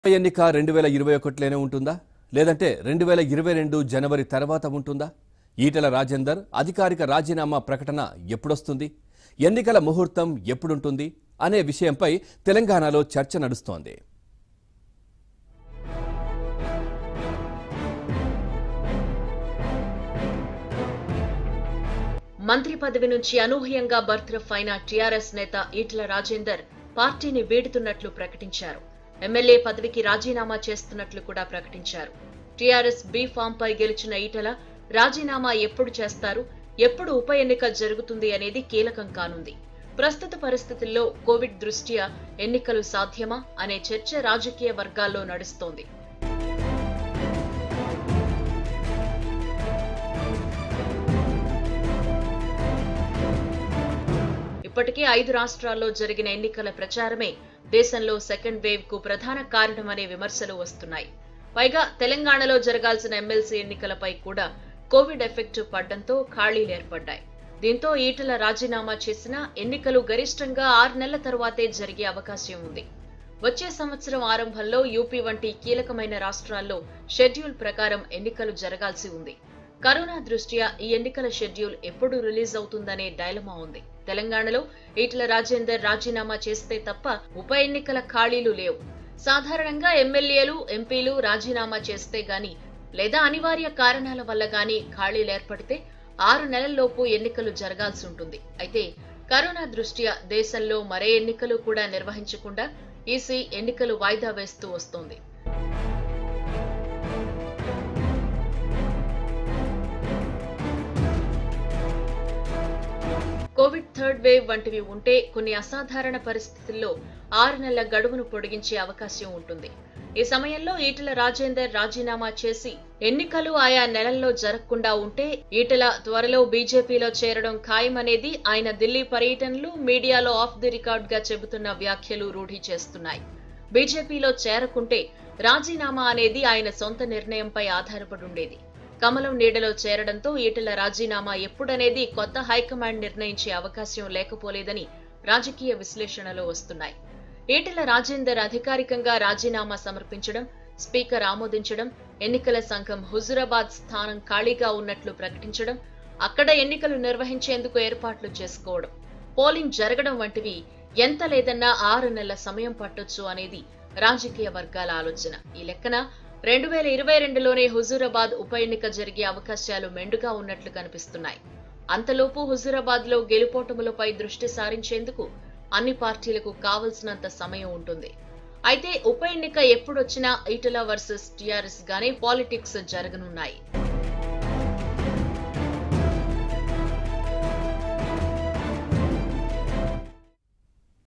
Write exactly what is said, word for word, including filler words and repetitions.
ఎన్నిక రెండు వేల ఇరవై ఒకటిలోనే ఉంటుందా లేదంటే రెండు వేల ఇరవై రెండు జనవరి తర్వాత ఉంటుందా? ఈటెల రాజేందర్ అధికారిక రాజీనామా ప్రకటన ఎప్పుడొస్తుంది? ఎన్నికల ముహూర్తం ఎప్పుడుంటుంది అనే విషయంపై తెలంగాణలో చర్చ నడుస్తోంది. మంత్రి పదవి నుంచి అనూహ్యంగా బర్తరఫ్ అయిన టీఆర్ఎస్ నేత ఈటెల రాజేందర్ పార్టీని వీడుతున్నట్లు ప్రకటించారు. ఎమ్మెల్యే పదవికి రాజీనామా చేస్తున్నట్లు కూడా ప్రకటించారు. టీఆర్ఎస్ బీ ఫామ్ పై గెలిచిన ఈటెల రాజీనామా ఎప్పుడు చేస్తారు, ఎప్పుడు ఉప ఎన్నిక జరుగుతుంది అనేది కీలకం కానుంది. ప్రస్తుత పరిస్థితుల్లో కోవిడ్ దృష్ట్యా ఎన్నికలు సాధ్యమా అనే చర్చ రాజకీయ వర్గాల్లో నడుస్తోంది. ఇప్పటికే ఐదు రాష్ట్రాల్లో జరిగిన ఎన్నికల ప్రచారమే దేశంలో సెకండ్ వేవ్ కు ప్రధాన కారణమనే విమర్శలు వస్తున్నాయి. పైగా తెలంగాణలో జరగాల్సిన ఎమ్మెల్సీ ఎన్నికలపై కూడా కోవిడ్ ఎఫెక్ట్ పడ్డంతో ఖాళీలు ఏర్పడ్డాయి. దీంతో ఈటెల రాజీనామా చేసిన ఎన్నికలు గరిష్టంగా ఆరు నెలల తరువాతే జరిగే అవకాశం ఉంది. వచ్చే సంవత్సరం ఆరంభంలో యూపీ వంటి కీలకమైన రాష్ట్రాల్లో షెడ్యూల్ ప్రకారం ఎన్నికలు జరగాల్సి ఉంది. కరోనా దృష్ట్యా ఈ ఎన్నికల షెడ్యూల్ ఎప్పుడు రిలీజ్ అవుతుందనే డైలమా ఉంది. తెలంగాణలో ఈటెల రాజేందర్ రాజీనామా చేస్తే తప్ప ఉప ఎన్నికల ఖాళీలు లేవు. సాధారణంగా ఎమ్మెల్యేలు, ఎంపీలు రాజీనామా చేస్తే గాని లేదా అనివార్య కారణాల వల్ల గాని ఖాళీలు ఏర్పడితే ఆరు నెలల్లోపు ఎన్నికలు జరగాల్సి ఉంటుంది. అయితే కరోనా దృష్ట్యా దేశంలో మరే ఎన్నికలు కూడా నిర్వహించకుండా ఈసీ ఎన్నికలు వాయిదా వేస్తూ వస్తోంది. కోవిడ్ థర్డ్ వేవ్ వంటివి ఉంటే కొన్ని అసాధారణ పరిస్థితుల్లో ఆరు నెలల గడువును పొడిగించే అవకాశం ఉంటుంది. ఈ సమయంలో ఈటెల రాజేందర్ రాజీనామా చేసి ఎన్నికలు ఆయా నెలల్లో జరగకుండా ఉంటే ఈటెల త్వరలో బీజేపీలో చేరడం ఖాయమనేది ఆయన ఢిల్లీ పర్యటనలు, మీడియాలో ఆఫ్ ది రికార్డ్ గా చెబుతున్న వ్యాఖ్యలు రూఢి చేస్తున్నాయి. బీజేపీలో చేరకుంటే రాజీనామా అనేది ఆయన సొంత నిర్ణయంపై ఆధారపడి ఉండేది. కమలం నీడలో చేరడంతో ఈటెల రాజీనామా ఎప్పుడనేది కొత్త హైకమాండ్ నిర్ణయించే అవకాశం లేకపోలేదని రాజకీయ విశ్లేషణలు వస్తున్నాయి. ఈటెల రాజేందర్ అధికారికంగా రాజీనామా సమర్పించడం, స్పీకర్ ఆమోదించడం, ఎన్నికల సంఘం హుజూరాబాద్ స్థానం ఖాళీగా ఉన్నట్లు ప్రకటించడం, అక్కడ ఎన్నికలు నిర్వహించేందుకు ఏర్పాట్లు చేసుకోవడం, పోలింగ్ జరగడం వంటివి ఎంత లేదన్నా ఆరు నెలల సమయం పట్టొచ్చు అనేది రాజకీయ వర్గాల ఆలోచన. ఈ లెక్కన రెండు వేల ఇరవై రెండులోనే హుజూరాబాద్ ఉప ఎన్నిక జరిగే అవకాశాలు మెండుగా ఉన్నట్లు కనిపిస్తున్నాయి. అంతలోపు హుజూరాబాద్ లో గెలుపోటములపై దృష్టి సారించేందుకు అన్ని పార్టీలకు కావలసినంత సమయం ఉంటుంది. అయితే ఉప ఎన్నిక ఎప్పుడొచ్చినా ఈటెల వర్సెస్ టీఆర్ఎస్ గానే పాలిటిక్స్ జరగనున్నాయి.